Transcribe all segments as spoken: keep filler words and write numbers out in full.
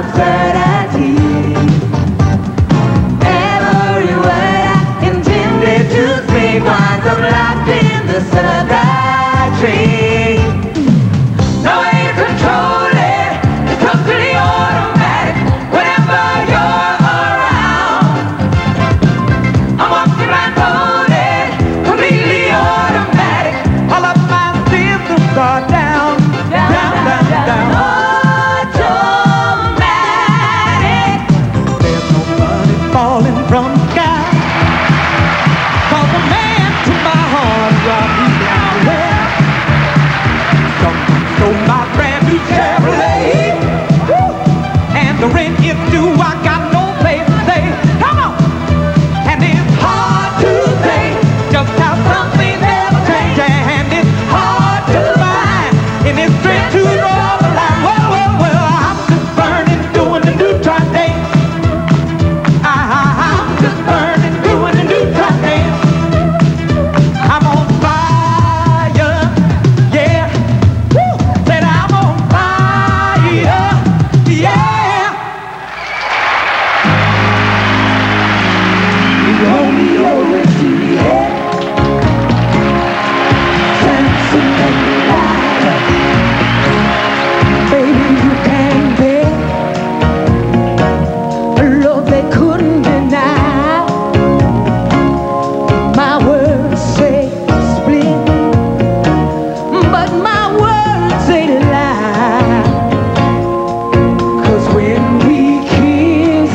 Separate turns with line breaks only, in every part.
absurdity. Every word I intended to speak winds up locked in the circuitry. No way to control it, it's totally automatic. Whenever you're around, I'm walking blindfolded, completely automatic. All of my systems are down, down, down, down, down, down. Automatic. There's no money falling from the sky, 'cause the man to my heart brought me down there. Someone stole my brand new Chevrolet, and the rent is due, I got no place to stay. Come on! And it's hard to say just how some things never change, and it's hard to find in this trip to draw the line. Well, well, well, I'm just burning, doing the neutron dance. I, I, I'm just burning, doing the neutron dance. I'm on fire, yeah. Woo! Said I'm on fire, yeah. Romeo and Juliet, Samson and Delilah. Baby, you can't bet a love they couldn't deny. My words say split, but my words say lie. 'Cause when we kiss,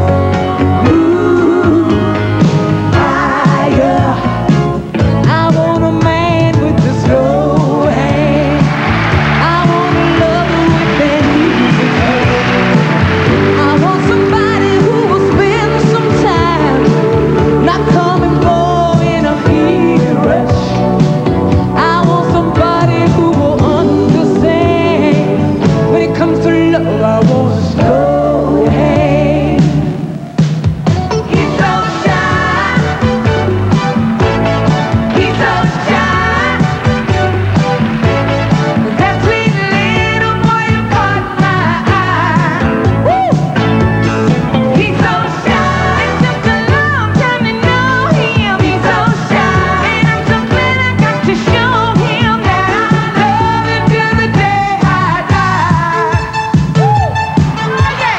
ooh, fire. I want a man with the slow hand. I want a lover with that easy hand. I want somebody who will spend some time, not come and go in a heat rush. I want somebody who will understand. When it comes to love, I want a slow hand. He's so shy, he's so shy. That sweet little boy who caught my eye. Woo! He's so shy, it took a long time to know him. He's so shy, and I'm so glad I got to show him that I love him till the day I die. Woo! Yeah.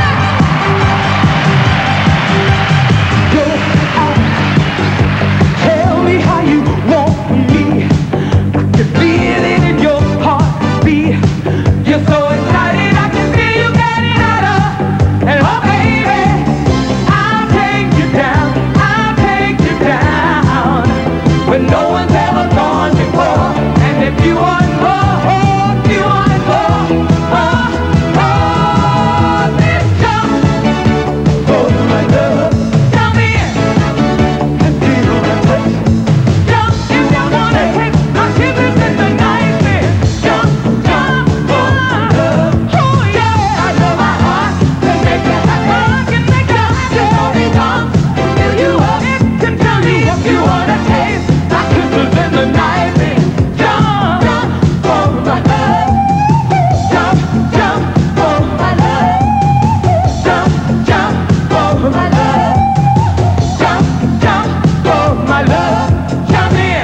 Go on, tell me how you want me. I can feel it in your heartbeat. You're so excited, I can feel you getting hotter. And oh baby, I'll take you down, I'll take you down, where no one's ever gone before. And if you want more, if you want more, more, more, then jump for my love. Jump in and feel my touch. Jump if you wanna take my shivers in the night, then jump, jump for my love. Oh yeah, I know my heart can make you happy, can make you happy. Only jump, fill you up, can tell you what you wanna taste. My kisses in the night, then jump, jump for my love. Jump, jump for my love. Jump, jump for my love. Jump, jump for my love. Jump in.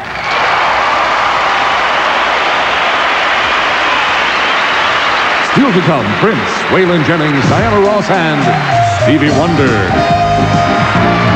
Still to come, Prince, Waylon Jennings, Diana Ross, and Stevie Wonder.